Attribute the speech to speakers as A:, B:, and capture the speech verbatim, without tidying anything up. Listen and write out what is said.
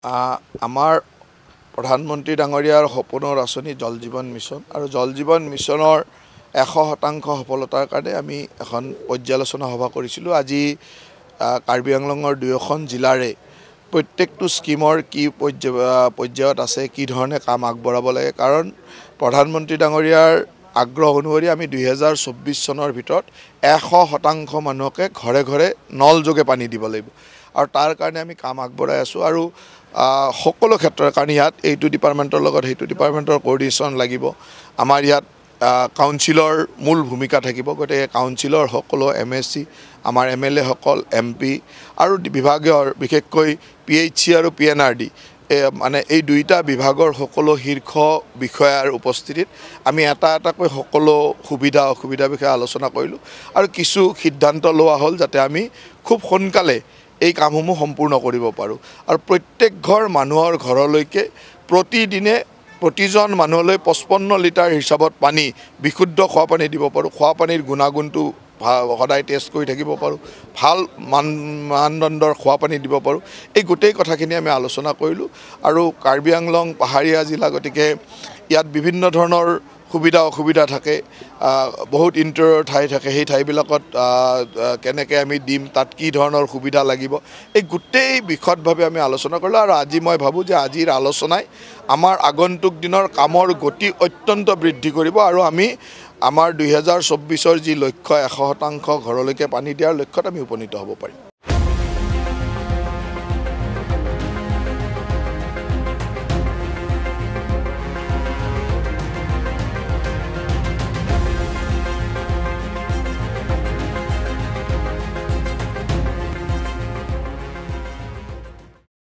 A: আমাৰ প্ৰধানমন্ত্ৰী ডাঙৰীয়াৰ সপোনৰ আঁচনি জল জীৱন মিছন আৰু জল জীৱন মিছনৰ এশ শতাংশ সফলতাৰ কাৰণে আমি এখন পৰ্যালোচনা সভা কৰিছিলোঁ। আজি কাৰ্বি আংলঙৰ দুয়োখন জিলাৰে প্ৰত্যেকটো স্কিমৰ কি পৰ্যায়ত আছে, কি ধৰণে কাম আগবঢ়াব লাগে, কাৰণ প্ৰধানমন্ত্ৰী ডাঙৰীয়াৰ আগ্ৰহ অনুসৰি আমি দুই হাজাৰ চৌব্বিছ চনৰ ভিতৰত এশ শতাংশ মানুহকে ঘৰে ঘৰে নল যোগে পানী দিব লাগিব আৰু তাৰ কাৰণে আমি কাম আগবঢ়াই আছোঁ। আৰু সকলো ক্ষেত্ৰত, কাৰণ ইয়াত এইটো ডিপাৰ্টমেণ্টৰ লগত সেইটো ডিপাৰ্টমেণ্টৰ কোঅৰ্ডিনেশ্যন লাগিব। আমাৰ ইয়াত কাউন্সিলৰ মূল ভূমিকা থাকিব, গতিকে কাউন্সিলৰ সকলো এম এছ চি, আমাৰ এম এল এসকল, এম পি আৰু বিভাগীয় বিশেষকৈ পি এইচ চি আৰু পি এন আৰ ডি মানে এই দুইটা বিভাগৰ সকলো শীৰ্ষ বিষয়াৰ উপস্থিতিত আমি এটা এটাকৈ সকলো সুবিধা অসুবিধাৰ বিষয়ে আলোচনা কৰিলোঁ আৰু কিছু সিদ্ধান্ত লোৱা হ'ল যাতে আমি খুব সোনকালে এই কামসমূহ সম্পূৰ্ণ কৰিব পাৰোঁ আৰু প্ৰত্যেক ঘৰ মানুহৰ ঘৰলৈকে প্ৰতিদিনে প্ৰতিজন মানুহলৈ পঁচপন্ন লিটাৰ হিচাপত পানী, বিশুদ্ধ খোৱা পানী দিব পাৰোঁ। খোৱা পানীৰ গুণাগুণটো সদায় টেষ্ট কৰি থাকিব পাৰোঁ, ভাল মান মানদণ্ডৰ খোৱা পানী দিব পাৰোঁ। এই গোটেই কথাখিনি আমি আলোচনা কৰিলোঁ আৰু কাৰ্বি আংলং পাহাৰীয়া জিলা, গতিকে ইয়াত বিভিন্ন ধৰণৰ সুবিধা অসুবিধা থাকে, বহুত ইণ্টেৰিয়ৰ ঠাই থাকে, সেই ঠাইবিলাকত কেনেকৈ আমি দিম, তাত কি ধৰণৰ সুবিধা লাগিব, এই গোটেই বিশদভাৱে আমি আলোচনা কৰিলোঁ। আৰু আজি মই ভাবোঁ যে আজিৰ আলোচনাই আমাৰ আগন্তুক দিনৰ কামৰ গতি অত্যন্ত বৃদ্ধি কৰিব আৰু আমি আমাৰ দুই হাজাৰ চৌব্বিছৰ যি লক্ষ্য এশ শতাংশ ঘৰলৈকে পানী দিয়াৰ লক্ষ্যত আমি উপনীত হ'ব পাৰিম।